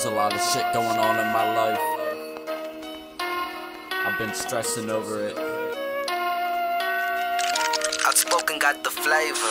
a lot of shit going on in my life. I've been stressing over it. Outspoken got the flavor.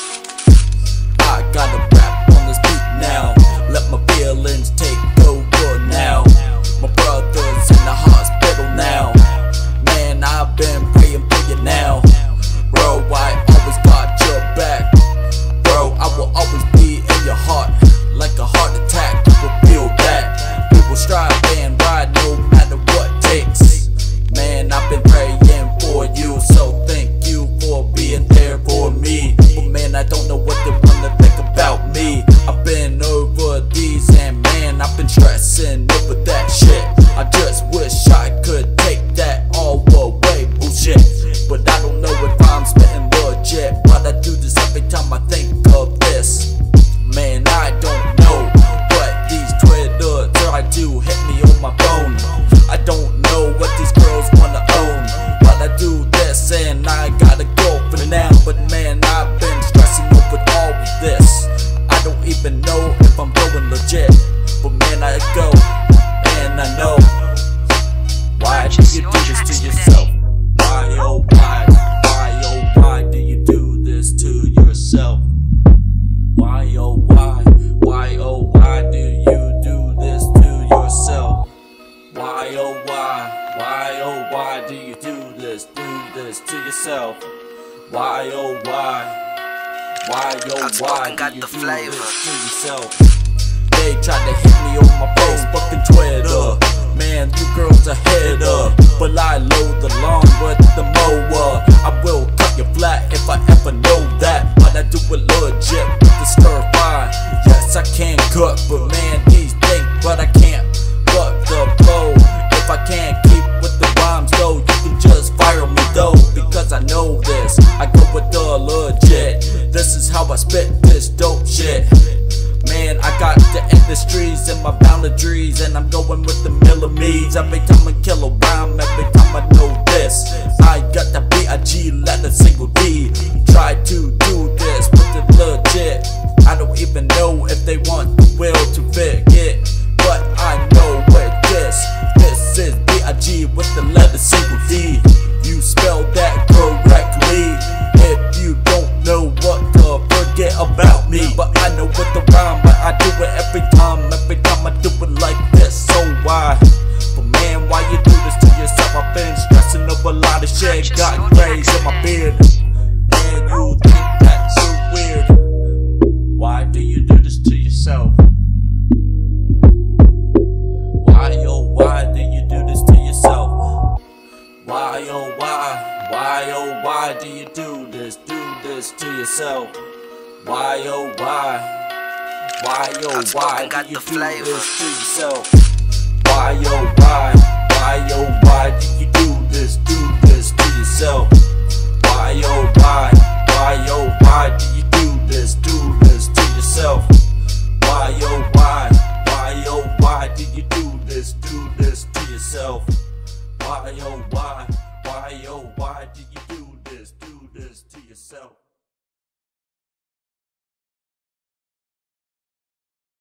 I gotta rap on this beat now. Let my feelings take over now. My brother's in the hospital now. Man, I've been praying for you now. Bro, I always got your back. Bro, I will always be in your heart. Like a heart attack, you will feel that. We will strive and ride no matter what takes. Man, I've been praying for you, so thank you for being there for me. But man, I don't know what they wanna think about me. I've been over these and man, I've been stressing over that shit. I just wish I could take that all away, bullshit. But I don't know if I'm spitting legit. But I do this every time I think of this. Man, I don't know what these Twitter try to hit me on my phone. I don't know what these girls wanna own. But I do this and I gotta go for now. But man, I've been stressing over all of this. I don't even know if I'm going legit. But man, I go and I know. Why do you do this to yourself? Why, oh why? Why, oh why do you do this to yourself? Why, oh why? Why, oh why do you do this to yourself? Why, oh why? Why, oh why do you do this to yourself? Why, oh why? Why, oh why do you do this to yourself? They tried to hit me on my Facebook and Twitter. Man, you girls are header. But I load the lawn with the mower. I will cut you flat if I ever know that. But I do it legit with the stir fry. Yes, I can cut, but man, these think, but I can't cut the blow. If I can't keep with the rhymes though, you can just fire me though. Because I know this, I go with the legit. This is how I spit this dope shit. Man, I got the industries and my boundaries, and I'm going with the millimeters. Every time I kill a rhyme, every time I know this. I got the B-I-G, let a single D. Try to do this with the legit. I don't even know if they want the will to forget, but I know what this. This is B-I-G with the letter single D. You spell that correctly. If you don't know what to forget about me, but I know what the rhyme, but I do it every time I do it like this. So why? But man, why you do this to yourself? I've been stressing over a lot of shit, got grays in my beard, and you think that's so weird. Why do you do this to yourself? Why, oh why do you do this to yourself? Why, oh why? Why, oh why do you do this to yourself? Why, oh why? Why, oh why do you do this to yourself? Why, oh why? Why, oh why do you do this to yourself? Why, oh why? Why, oh why do you do this to yourself?